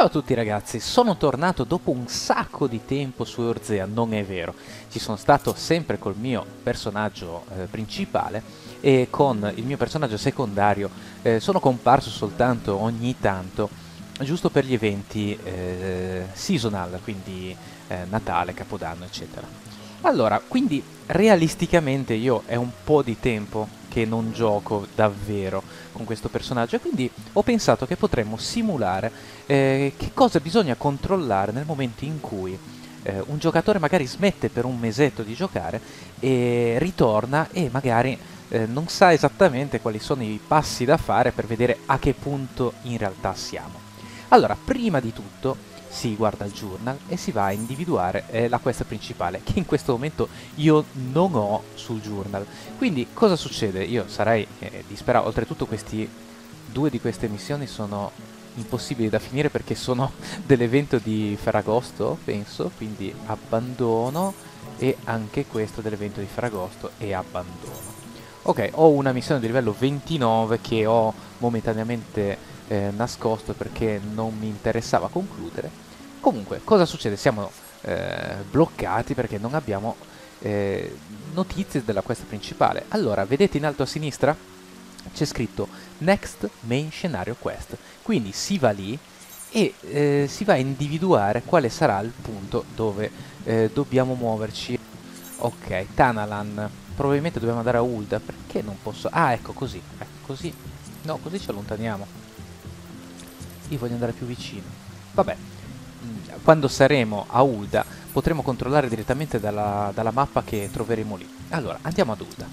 Ciao a tutti ragazzi, sono tornato dopo un sacco di tempo su Eorzea, non è vero, ci sono stato sempre col mio personaggio principale e con il mio personaggio secondario sono comparso soltanto ogni tanto, giusto per gli eventi seasonal, quindi Natale, Capodanno eccetera. Allora, quindi realisticamente io è un po' di tempo che non gioco davvero con questo personaggio e quindi ho pensato che potremmo simulare che cosa bisogna controllare nel momento in cui un giocatore magari smette per un mesetto di giocare e ritorna e magari non sa esattamente quali sono i passi da fare per vedere a che punto in realtà siamo. Allora, prima di tutto si guarda il journal e si va a individuare la quest principale, che in questo momento io non ho sul journal. Quindi cosa succede? Io sarei disperato, oltretutto due di queste missioni sono impossibili da finire perché sono dell'evento di Ferragosto, penso, quindi abbandono, e anche questo dell'evento di Ferragosto e abbandono. Ok, ho una missione di livello 29 che ho momentaneamente nascosto perché non mi interessava concludere. Comunque, cosa succede? Siamo bloccati perché non abbiamo notizie della quest principale. Allora, vedete in alto a sinistra? C'è scritto Next Main Scenario Quest. Quindi si va lì e si va a individuare quale sarà il punto dove dobbiamo muoverci. Ok, Tanalan. Probabilmente dobbiamo andare a Ulda. Perché non posso... Ah, ecco, così. Ecco, così. No, così ci allontaniamo. Io voglio andare più vicino. Vabbè, quando saremo a Ulda potremo controllare direttamente dalla mappa che troveremo lì. Allora, andiamo ad Ulda.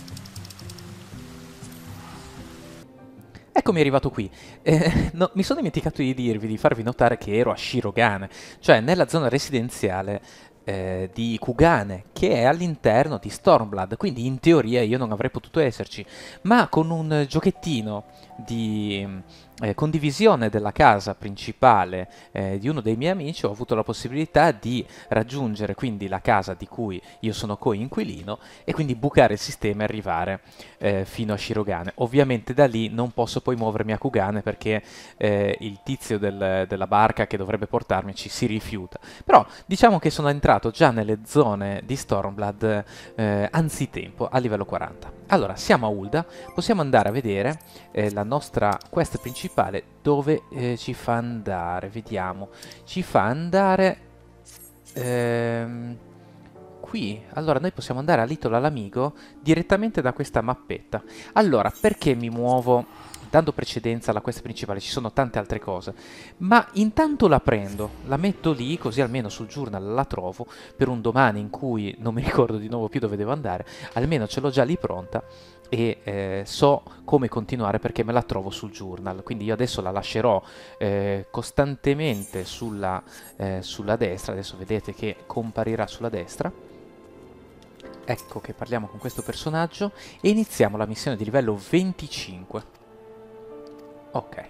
Eccomi arrivato qui. No, mi sono dimenticato di farvi notare che ero a Shirogane, cioè nella zona residenziale di Kugane, che è all'interno di Stormblood, quindi in teoria io non avrei potuto esserci, ma con un giochettino di condivisione della casa principale di uno dei miei amici ho avuto la possibilità di raggiungere quindi la casa di cui io sono coinquilino e quindi bucare il sistema e arrivare fino a Shirogane. Ovviamente da lì non posso poi muovermi a Kugane perché il tizio della barca che dovrebbe portarmi ci si rifiuta. Però diciamo che sono entrato già nelle zone di Stormblood anzitempo, a livello 40. Allora, siamo a Ulda, possiamo andare a vedere la nostra quest principale dove ci fa andare, vediamo, ci fa andare qui. Allora noi possiamo andare a Little Alamigo direttamente da questa mappetta. Allora, perché mi muovo dando precedenza alla quest principale? Ci sono tante altre cose, ma intanto la prendo, la metto lì, così almeno sul journal la trovo per un domani in cui non mi ricordo di nuovo più dove devo andare, almeno ce l'ho già lì pronta e so come continuare perché me la trovo sul journal. Quindi io adesso la lascerò costantemente sulla destra. Adesso vedete che comparirà sulla destra. Ecco che parliamo con questo personaggio e iniziamo la missione di livello 25. Ok.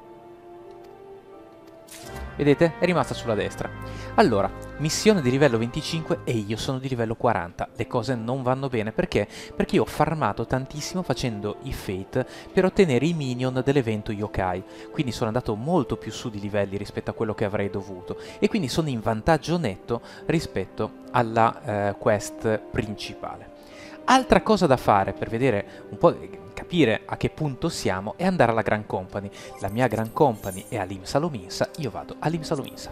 Vedete? È rimasta sulla destra. Allora, missione di livello 25 e io sono di livello 40. Le cose non vanno bene perché? Perché io ho farmato tantissimo facendo i Fate per ottenere i minion dell'evento Yokai. Quindi sono andato molto più su di livelli rispetto a quello che avrei dovuto. E quindi sono in vantaggio netto rispetto alla quest principale. Altra cosa da fare per vedere un po', capire a che punto siamo, è andare alla Grand Company. La mia Grand Company è a Limsa Lominsa, io vado a Limsa Lominsa.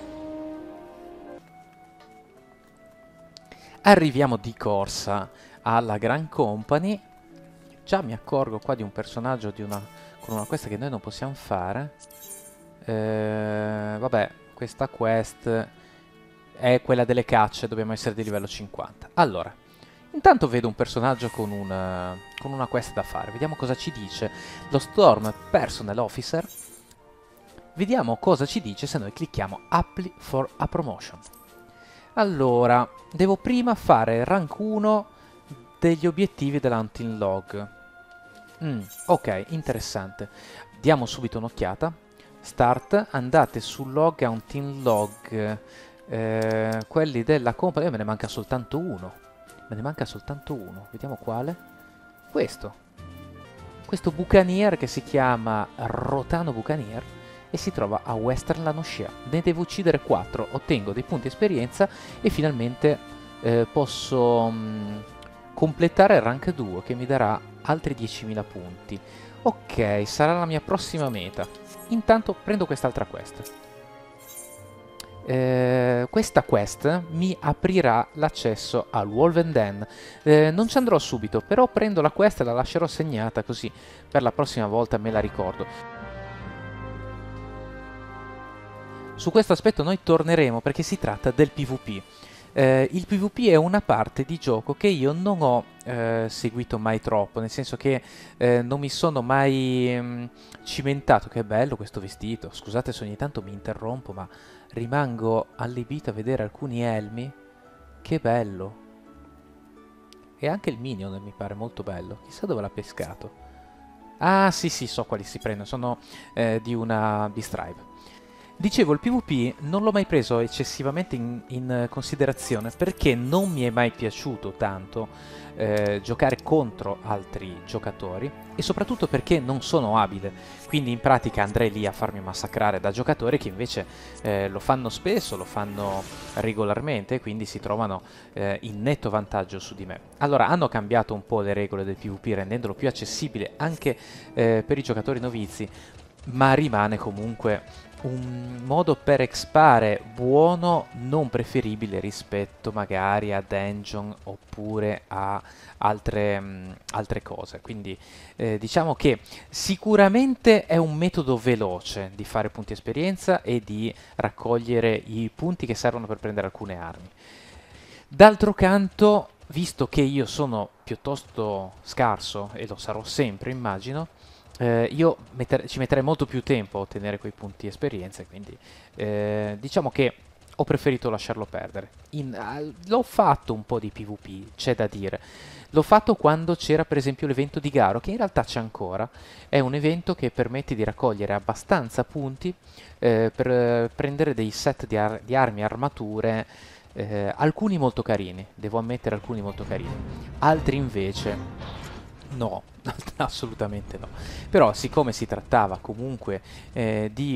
Arriviamo di corsa alla Grand Company. Già mi accorgo qua di un personaggio con una quest che noi non possiamo fare. Vabbè, questa quest è quella delle cacce, dobbiamo essere di livello 50. Allora, intanto vedo un personaggio con una quest da fare. Vediamo cosa ci dice lo Storm Personnel Officer. Vediamo cosa ci dice se noi clicchiamo Apply for a Promotion. Allora, devo prima fare rank 1 degli obiettivi dell'Hunting Log. Ok, interessante. Diamo subito un'occhiata. Start, andate sul log Hunting Log. Quelli della company, me ne manca soltanto uno. Me ne manca soltanto uno. Vediamo quale. Questo bucanier che si chiama Rotano Bucanier e si trova a Western Lanaushea. Ne devo uccidere 4, ottengo dei punti esperienza e finalmente posso completare il rank 2 che mi darà altri 10.000 punti. Ok, sarà la mia prossima meta. Intanto prendo quest'altra quest. Questa quest mi aprirà l'accesso al Wolven Den. Non ci andrò subito, però prendo la quest e la lascerò segnata così per la prossima volta me la ricordo. Su questo aspetto noi torneremo perché si tratta del PvP. Il PvP è una parte di gioco che io non ho seguito mai troppo, nel senso che non mi sono mai cimentato. Che bello questo vestito, scusate se ogni tanto mi interrompo, ma rimango allibito a vedere alcuni elmi. Che bello. E anche il minion mi pare molto bello, chissà dove l'ha pescato. Ah sì sì, so quali si prendono, sono di una Distribe. Dicevo, il PvP non l'ho mai preso eccessivamente in considerazione perché non mi è mai piaciuto tanto giocare contro altri giocatori e soprattutto perché non sono abile, quindi in pratica andrei lì a farmi massacrare da giocatori che invece lo fanno spesso, lo fanno regolarmente e quindi si trovano in netto vantaggio su di me. Allora hanno cambiato un po' le regole del PvP rendendolo più accessibile anche per i giocatori novizi, ma rimane comunque un modo per expare buono, non preferibile rispetto magari a dungeon oppure a altre cose. Quindi diciamo che sicuramente è un metodo veloce di fare punti esperienza e di raccogliere i punti che servono per prendere alcune armi. D'altro canto, visto che io sono piuttosto scarso e lo sarò sempre, immagino, io ci metterei molto più tempo a ottenere quei punti esperienza, quindi diciamo che ho preferito lasciarlo perdere. L'ho fatto un po' di PvP, c'è da dire. L'ho fatto quando c'era per esempio l'evento di Garo, che in realtà c'è ancora. È un evento che permette di raccogliere abbastanza punti per prendere dei set di armi e armature, alcuni molto carini, devo ammettere alcuni molto carini. Altri invece no, assolutamente no. Però siccome si trattava comunque di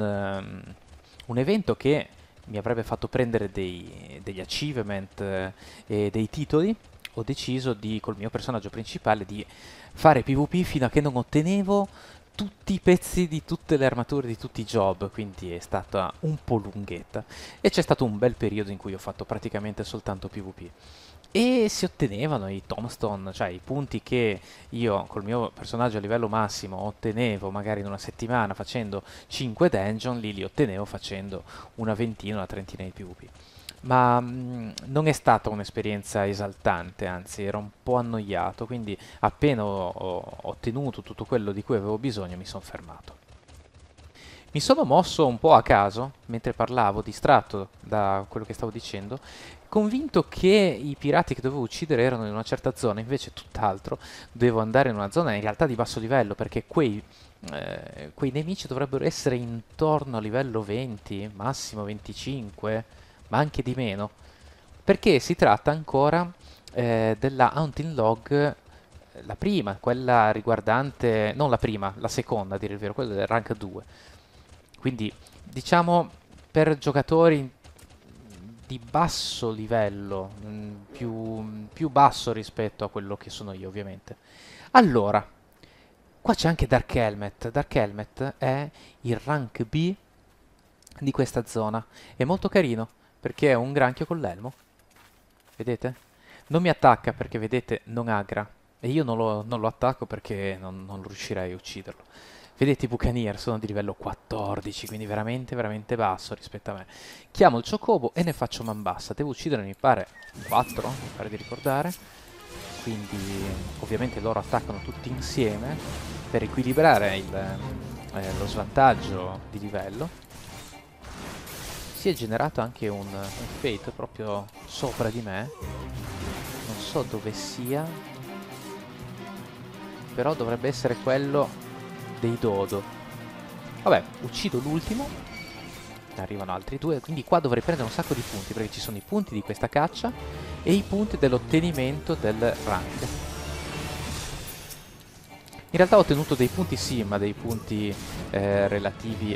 un evento che mi avrebbe fatto prendere degli achievement e dei titoli, ho deciso col mio personaggio principale di fare PvP fino a che non ottenevo tutti i pezzi di tutte le armature di tutti i job, quindi è stata un po' lunghetta e c'è stato un bel periodo in cui ho fatto praticamente soltanto PvP. E si ottenevano i tombstone, cioè i punti che io col mio personaggio a livello massimo ottenevo magari in una settimana facendo 5 dungeon, lì li ottenevo facendo una ventina, una trentina di PvP. Ma non è stata un'esperienza esaltante, anzi ero un po' annoiato, quindi appena ho ottenuto tutto quello di cui avevo bisogno mi sono fermato. Mi sono mosso un po' a caso, mentre parlavo, distratto da quello che stavo dicendo, convinto che i pirati che dovevo uccidere erano in una certa zona, invece tutt'altro, dovevo andare in una zona in realtà di basso livello, perché quei nemici dovrebbero essere intorno a livello 20, massimo 25, ma anche di meno, perché si tratta ancora della Hunting Log, la prima, quella riguardante, non la prima, la seconda a dire il vero, quella del rank 2. Quindi, diciamo, per giocatori di basso livello, più basso rispetto a quello che sono io, ovviamente. Allora, qua c'è anche Dark Helmet. Dark Helmet è il rank B di questa zona. È molto carino, perché è un granchio con l'elmo. Vedete? Non mi attacca perché, vedete, non aggra. E io non lo attacco perché non riuscirei a ucciderlo. Vedete, i Buccaneer sono di livello 14, quindi veramente, veramente basso rispetto a me. Chiamo il Chocobo e ne faccio man bassa. Devo uccidere, mi pare, 4, mi pare di ricordare. Quindi, ovviamente, loro attaccano tutti insieme per equilibrare lo svantaggio di livello. Si è generato anche un Fate proprio sopra di me. Non so dove sia, però dovrebbe essere quello dei Dodo. Vabbè, uccido l'ultimo, ne arrivano altri due, quindi qua dovrei prendere un sacco di punti, perché ci sono i punti di questa caccia e i punti dell'ottenimento del rank. In realtà ho ottenuto dei punti sì, ma dei punti relativi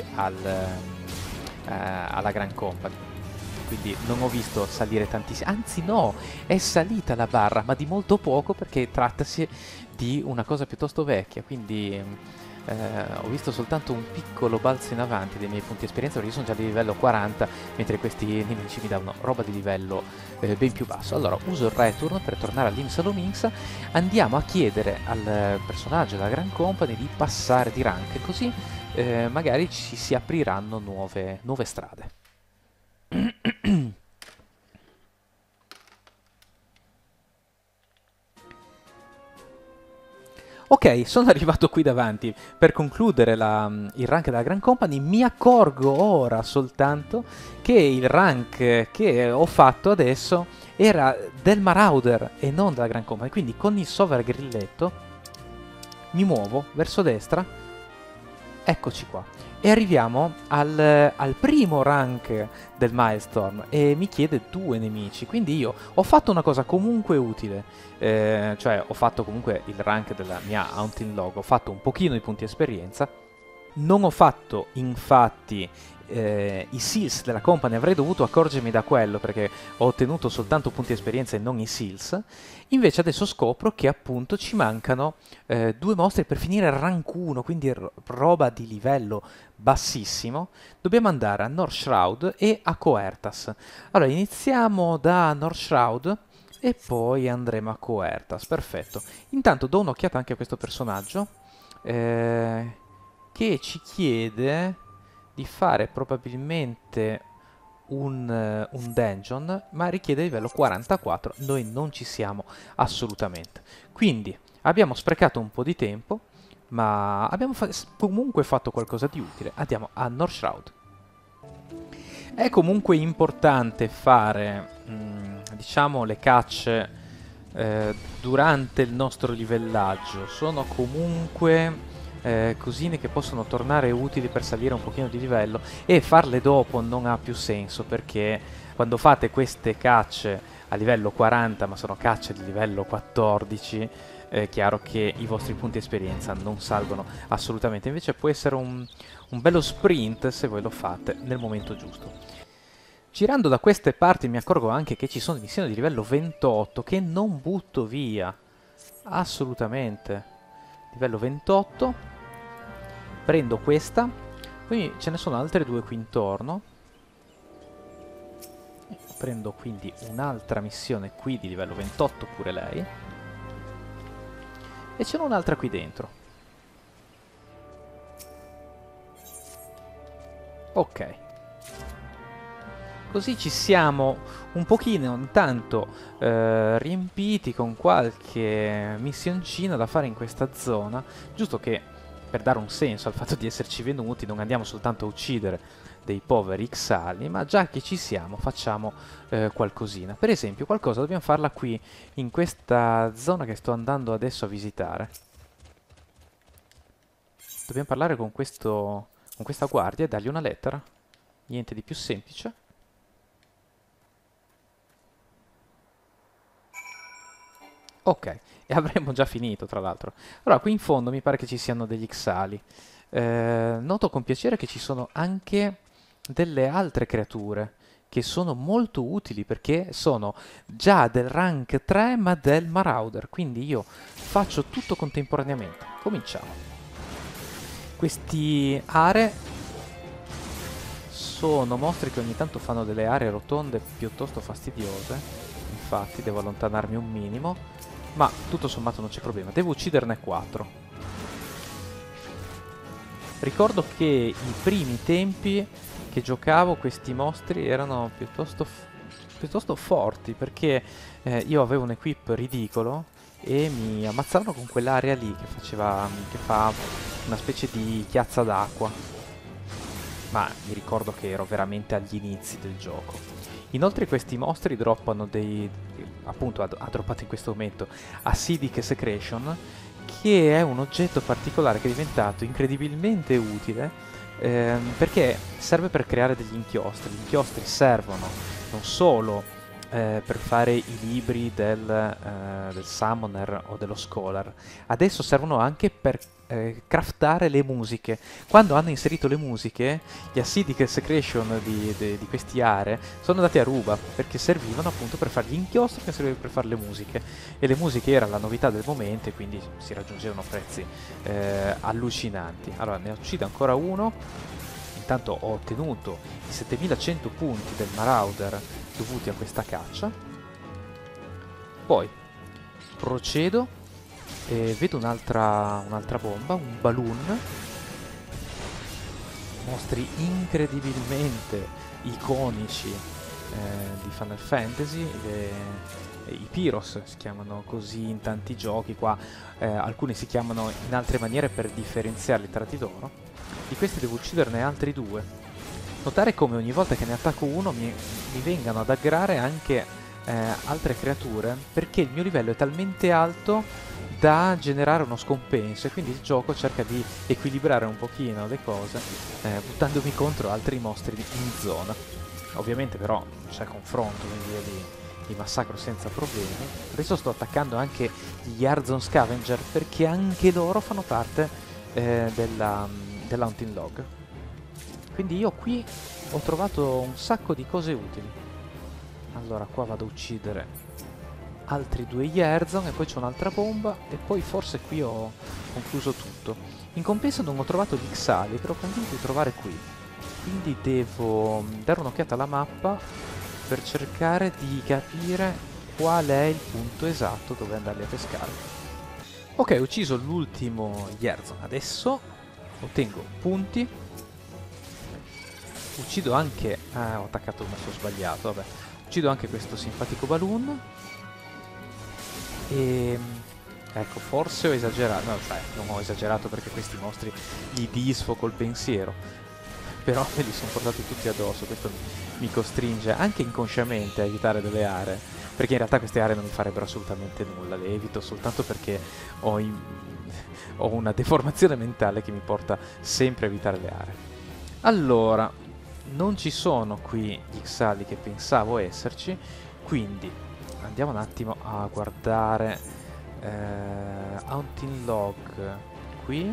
alla Grand Company. Quindi non ho visto salire tantissimo. Anzi no, è salita la barra, ma di molto poco perché trattasi di una cosa piuttosto vecchia. Quindi ho visto soltanto un piccolo balzo in avanti dei miei punti esperienza perché io sono già di livello 40, mentre questi nemici mi davano roba di livello ben più basso. Allora uso il return per tornare all'Imsalominx, andiamo a chiedere al personaggio della Grand Company di passare di rank, così magari ci si apriranno nuove strade. Ok, sono arrivato qui davanti. Per concludere il rank della Grand Company, mi accorgo ora soltanto che il rank che ho fatto adesso era del Marauder e non della Grand Company. Quindi con il sover grilletto mi muovo verso destra. Eccoci qua. E arriviamo al primo rank del Milestone e mi chiede 2 nemici. Quindi io ho fatto una cosa comunque utile, cioè ho fatto comunque il rank della mia Haunting Log, ho fatto un pochino di punti esperienza. Non ho fatto infatti i seals della company, avrei dovuto accorgermi da quello perché ho ottenuto soltanto punti esperienza e non i seals. Invece adesso scopro che appunto ci mancano 2 mostri per finire rank 1, quindi roba di livello bassissimo. Dobbiamo andare a North Shroud e a Coertas. Allora iniziamo da North Shroud e poi andremo a Coertas. Perfetto. Intanto do un'occhiata anche a questo personaggio che ci chiede di fare probabilmente un dungeon, ma richiede livello 44, noi non ci siamo assolutamente. Quindi abbiamo sprecato un po' di tempo, ma abbiamo comunque fatto qualcosa di utile. Andiamo a North Shroud. È comunque importante fare, diciamo, le cacce durante il nostro livellaggio. Sono comunque cosine che possono tornare utili per salire un pochino di livello, e farle dopo non ha più senso perché quando fate queste cacce a livello 40 ma sono cacce di livello 14 è chiaro che i vostri punti esperienza non salgono assolutamente. Invece può essere un bello sprint se voi lo fate nel momento giusto. Girando da queste parti mi accorgo anche che ci sono missioni di livello 28 che non butto via assolutamente. Livello 28, prendo questa, poi ce ne sono altre 2 qui intorno. Prendo quindi un'altra missione qui di livello 28 pure lei, e ce n'è un'altra qui dentro. Ok, così ci siamo un pochino intanto riempiti con qualche missioncina da fare in questa zona, giusto che per dare un senso al fatto di esserci venuti non andiamo soltanto a uccidere dei poveri Xali, ma già che ci siamo facciamo qualcosina. Per esempio qualcosa dobbiamo farla qui in questa zona che sto andando adesso a visitare. Dobbiamo parlare con questa guardia e dargli una lettera. Niente di più semplice. Ok, e avremmo già finito tra l'altro. Allora, qui in fondo mi pare che ci siano degli Xali. Noto con piacere che ci sono anche delle altre creature che sono molto utili perché sono già del rank 3 ma del Marauder. Quindi io faccio tutto contemporaneamente. Cominciamo. Questi are sono mostri che ogni tanto fanno delle aree rotonde piuttosto fastidiose. Infatti devo allontanarmi un minimo, ma tutto sommato non c'è problema. Devo ucciderne 4. Ricordo che i primi tempi che giocavo questi mostri erano piuttosto forti, perché io avevo un equip ridicolo e mi ammazzavano con quell'area lì che fa una specie di chiazza d'acqua. Ma mi ricordo che ero veramente agli inizi del gioco. Inoltre questi mostri droppano appunto ha droppato in questo momento Acidic Secretion, che è un oggetto particolare che è diventato incredibilmente utile perché serve per creare degli inchiostri. Gli inchiostri servono non solo per fare i libri del Summoner o dello Scholar. Adesso servono anche per craftare le musiche. Quando hanno inserito le musiche, gli Acidic Secretion di questi aree sono andati a ruba, perché servivano appunto per fare gli inchiostri che servivano per fare le musiche. E le musiche era la novità del momento e quindi si raggiungevano prezzi allucinanti. Allora, ne uccido ancora uno. Intanto ho ottenuto i 7100 punti del Marauder dovuti a questa caccia. Poi procedo e vedo un'altra bomba, un balloon. Mostri incredibilmente iconici di Final Fantasy. I Pyros si chiamano così in tanti giochi, qua alcuni si chiamano in altre maniere per differenziarli tra di loro. Di questi devo ucciderne altri due. Notare come ogni volta che ne attacco uno mi vengano ad aggrare anche altre creature, perché il mio livello è talmente alto da generare uno scompenso e quindi il gioco cerca di equilibrare un pochino le cose buttandomi contro altri mostri in zona. Ovviamente però c'è confronto, quindi io li massacro senza problemi. Adesso sto attaccando anche gli Arzon Scavenger perché anche loro fanno parte dell'Hunting Log. Quindi io qui ho trovato un sacco di cose utili. Allora qua vado a uccidere altri due Yerzon e poi c'è un'altra bomba e poi forse qui ho concluso tutto. In compenso non ho trovato gli Xali, che ero convinto di trovare qui. Quindi devo dare un'occhiata alla mappa per cercare di capire qual è il punto esatto dove andarli a pescare. Ok, ho ucciso l'ultimo Yerzon. Adesso ottengo punti. Uccido anche... ho attaccato il masso sbagliato, vabbè. Uccido anche questo simpatico balloon. E... ecco, forse ho esagerato. No, cioè, non ho esagerato perché questi mostri li disfo col pensiero. Però me li sono portati tutti addosso. Questo mi costringe anche inconsciamente a evitare delle aree. Perché in realtà queste aree non mi farebbero assolutamente nulla. Le evito soltanto perché ho una deformazione mentale che mi porta sempre a evitare le aree. Allora, non ci sono qui gli Xali che pensavo esserci, quindi andiamo un attimo a guardare Hunting Log qui,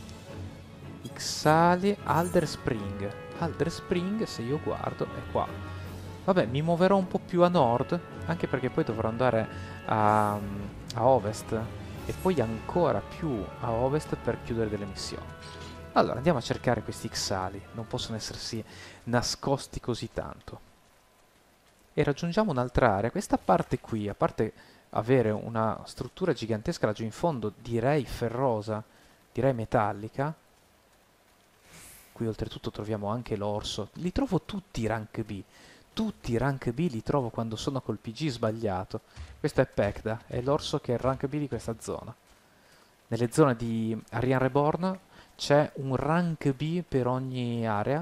Xali, Alder Spring. Alder Spring, se io guardo, è qua. Vabbè, mi muoverò un po' più a nord, anche perché poi dovrò andare a ovest e poi ancora più a ovest per chiudere delle missioni. Allora, andiamo a cercare questi Xali, non possono essersi nascosti così tanto. E raggiungiamo un'altra area. Questa parte qui, a parte avere una struttura gigantesca laggiù in fondo, direi ferrosa, direi metallica. Qui oltretutto troviamo anche l'orso. Li trovo tutti rank B. Tutti rank B li trovo quando sono col PG sbagliato. Questo è Pekda, è l'orso che è il rank B di questa zona. Nelle zone di Arian Reborn c'è un rank B per ogni area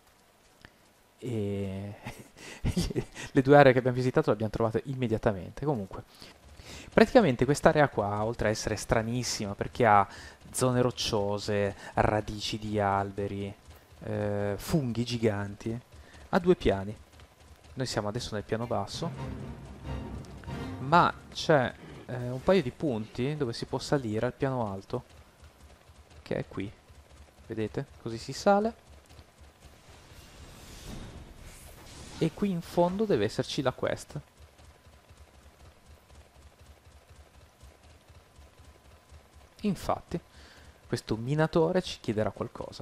e le due aree che abbiamo visitato le abbiamo trovate immediatamente. Comunque, praticamente quest'area qua, oltre a essere stranissima perché ha zone rocciose, radici di alberi, funghi giganti, ha due piani. Noi siamo adesso nel piano basso, ma c'è un paio di punti dove si può salire al piano alto, che è qui. Vedete? Così si sale. E qui in fondo deve esserci la quest. Infatti, questo minatore ci chiederà qualcosa.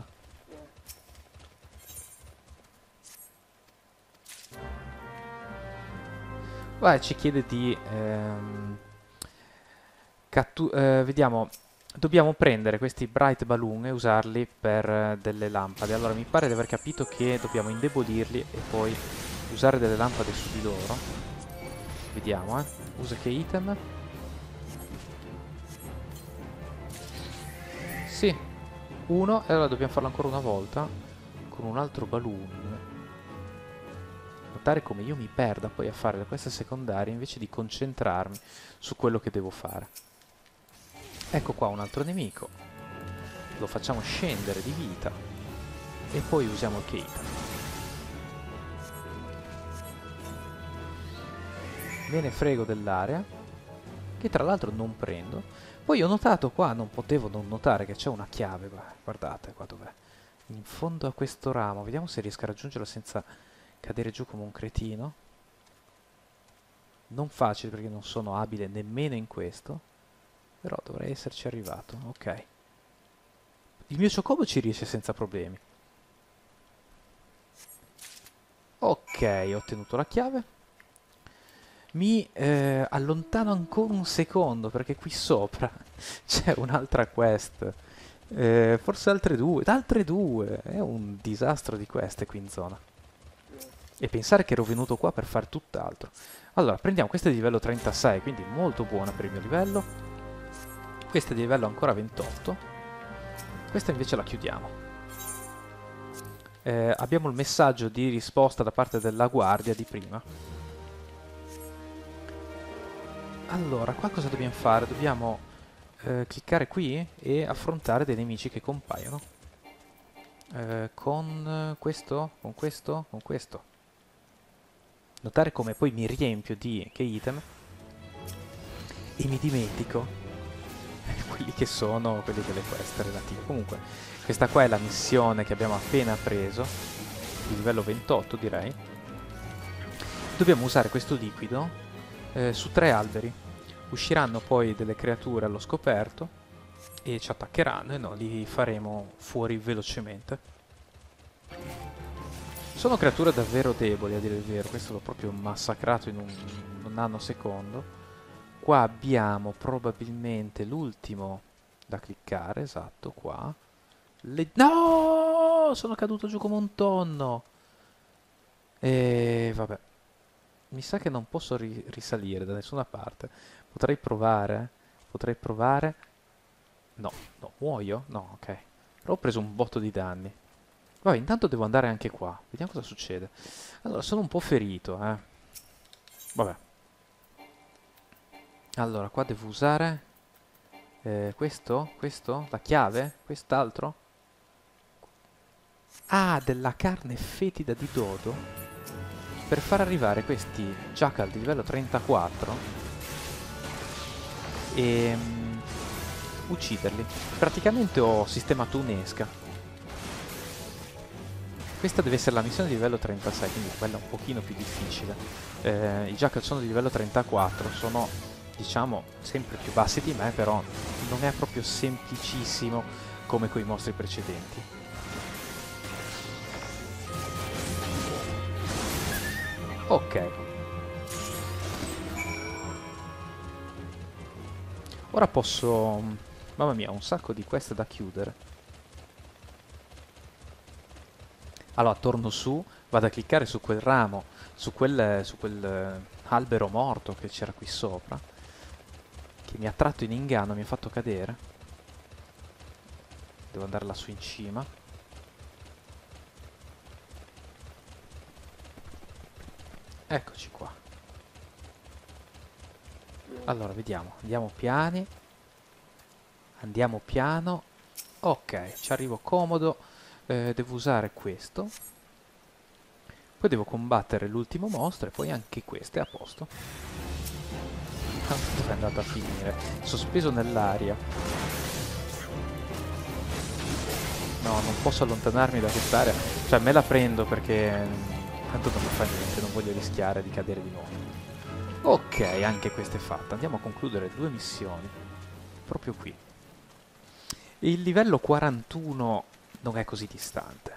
Vai, ci chiede di... vediamo... Dobbiamo prendere questi Bright Balloon e usarli per delle lampade. Allora mi pare di aver capito che dobbiamo indebolirli e poi usare delle lampade su di loro. Vediamo, usa che item? Sì, uno, e allora dobbiamo farlo ancora una volta con un altro balloon. Notare come io mi perda poi a fare le queste secondarie invece di concentrarmi su quello che devo fare. Ecco qua un altro nemico, lo facciamo scendere di vita e poi usiamo il Keita. me ne frego dell'area, che tra l'altro non prendo. Poi ho notato qua, non potevo non notare che c'è una chiave, guardate qua dov'è. In fondo a questo ramo, vediamo se riesco a raggiungerlo senza cadere giù come un cretino. Non facile perché non sono abile nemmeno in questo, però dovrei esserci arrivato, ok. Il mio Chocobo ci riesce senza problemi. Ok, ho ottenuto la chiave. Mi allontano ancora un secondo perché qui sopra c'è un'altra quest. Forse altre due. Altre due! È un disastro di queste qui in zona. E pensare che ero venuto qua per fare tutt'altro. Allora, prendiamo questa di livello 36, quindi molto buona per il mio livello. Questa è di livello ancora 28. Questa invece la chiudiamo. Abbiamo il messaggio di risposta da parte della guardia di prima. Allora, qua cosa dobbiamo fare? Dobbiamo cliccare qui e affrontare dei nemici che compaiono. Con questo, con questo, con questo. Notare come poi mi riempio di che item e mi dimentico quelli che sono quelli delle quest relative. Comunque, questa qua è la missione che abbiamo appena preso, di livello 28 direi. Dobbiamo usare questo liquido su 3 alberi. Usciranno poi delle creature allo scoperto e ci attaccheranno e noi li faremo fuori velocemente. Sono creature davvero deboli, a dire il vero, questo l'ho proprio massacrato in un nanosecondo. Qua abbiamo probabilmente l'ultimo da cliccare, esatto, qua. No! Sono caduto giù come un tonno! E vabbè. Mi sa che non posso risalire da nessuna parte. Potrei provare. Potrei provare. No, no, muoio? No, ok. Però ho preso un botto di danni. Vabbè, intanto devo andare anche qua. Vediamo cosa succede. Allora, sono un po' ferito, eh. Vabbè. Allora, qua devo usare... questo? Questo? La chiave? Quest'altro? Ah, della carne fetida di dodo? Per far arrivare questi jackal di livello 34 e ucciderli. Praticamente ho sistemato un'esca. Questa deve essere la missione di livello 36, quindi quella un pochino più difficile. I jackal sono di livello 34, sono, diciamo, sempre più bassi di me, però non è proprio semplicissimo come con i mostri precedenti. Ok. Ora posso... Mamma mia, ho un sacco di queste da chiudere. Allora, torno su, vado a cliccare su quel ramo, su quel albero morto che c'era qui sopra, che mi ha tratto in inganno, mi ha fatto cadere. Devo andare lassù in cima. Eccoci qua. Allora, vediamo, andiamo piani. Andiamo piano. Ok, ci arrivo comodo. Devo usare questo. Poi devo combattere l'ultimo mostro e poi anche questo è a posto. Dove è andato a finire? Sospeso nell'aria. No, non posso allontanarmi da quest'area. Cioè, me la prendo perché... tanto non mi fa niente, non voglio rischiare di cadere di nuovo. Ok, anche questa è fatta. Andiamo a concludere 2 missioni. Proprio qui. Il livello 41 non è così distante.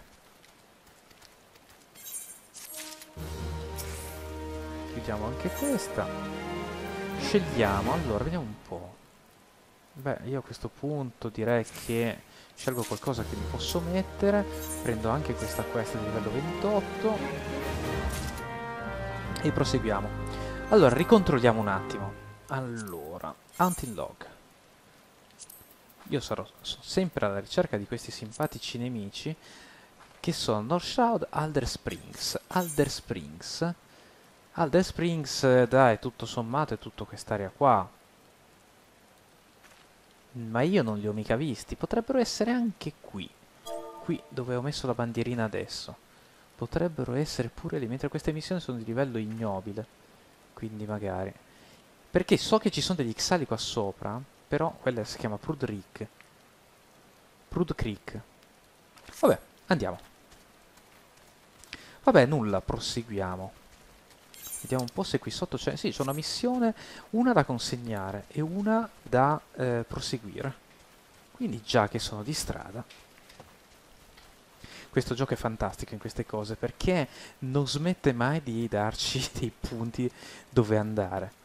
Chiudiamo anche questa. Scegliamo, allora, vediamo un po'. Beh, io a questo punto direi che scelgo qualcosa che mi posso mettere. Prendo anche questa quest di livello 28. E proseguiamo. Allora, ricontrolliamo un attimo. Allora, Hunting Log. Io sono sempre alla ricerca di questi simpatici nemici che sono North Shroud, Alder Springs. Alder Springs. Alder Springs, dai, tutto sommato è tutta quest'area qua. Ma io non li ho mica visti. Potrebbero essere anche qui. Qui dove ho messo la bandierina adesso. Potrebbero essere pure lì, mentre queste missioni sono di livello ignobile. quindi magari... Perché so che ci sono degli Xali qua sopra, però quella si chiama Prud Creek. Prud Creek. Vabbè, andiamo. Vabbè, nulla, proseguiamo. Vediamo un po' se qui sotto c'è... Sì, c'è una missione, una da consegnare e una da proseguire. Quindi già che sono di strada... Questo gioco è fantastico in queste cose perché non smette mai di darci dei punti dove andare.